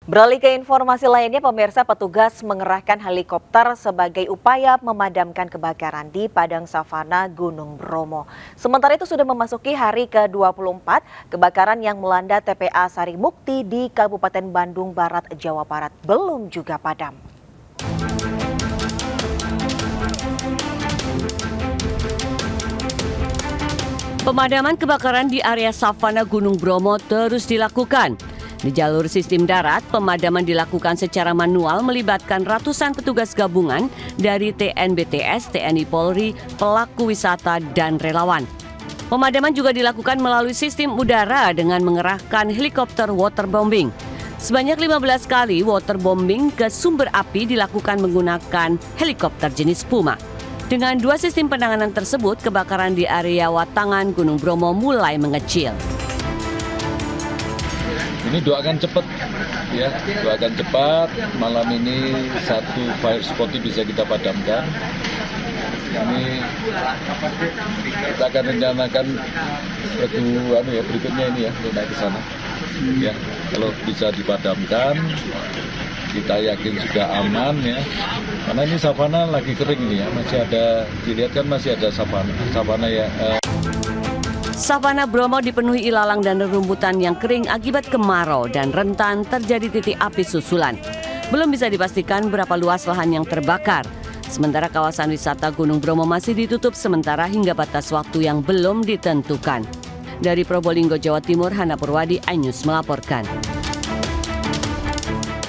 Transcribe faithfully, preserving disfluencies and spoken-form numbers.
Beralih ke informasi lainnya, pemirsa, petugas mengerahkan helikopter sebagai upaya memadamkan kebakaran di Padang Savana Gunung Bromo. Sementara itu sudah memasuki hari ke dua puluh empat kebakaran yang melanda T P A Sarimukti di Kabupaten Bandung Barat, Jawa Barat belum juga padam. Pemadaman kebakaran di area Savana Gunung Bromo terus dilakukan. Di jalur sistem darat, pemadaman dilakukan secara manual melibatkan ratusan petugas gabungan dari T N B T S, T N I Polri, pelaku wisata, dan relawan. Pemadaman juga dilakukan melalui sistem udara dengan mengerahkan helikopter waterbombing. Sebanyak lima belas kali waterbombing ke sumber api dilakukan menggunakan helikopter jenis Puma. Dengan dua sistem penanganan tersebut, kebakaran di area Watangan Gunung Bromo mulai mengecil. Ini doakan cepat, ya, doakan cepat. Malam ini satu fire spot bisa kita padamkan. Ini kita akan rencanakan anu ya, berikutnya ini ya, untuk naik ke sana. Ya, kalau bisa dipadamkan, kita yakin juga aman ya. Karena ini savana lagi kering ini ya, masih ada, dilihat kan masih ada savana, savana ya. Eh. Savana Bromo dipenuhi ilalang dan rerumputan yang kering akibat kemarau dan rentan terjadi titik api susulan. Belum bisa dipastikan berapa luas lahan yang terbakar. Sementara kawasan wisata Gunung Bromo masih ditutup sementara hingga batas waktu yang belum ditentukan. Dari Probolinggo, Jawa Timur, Hana Purwadi, iNews melaporkan.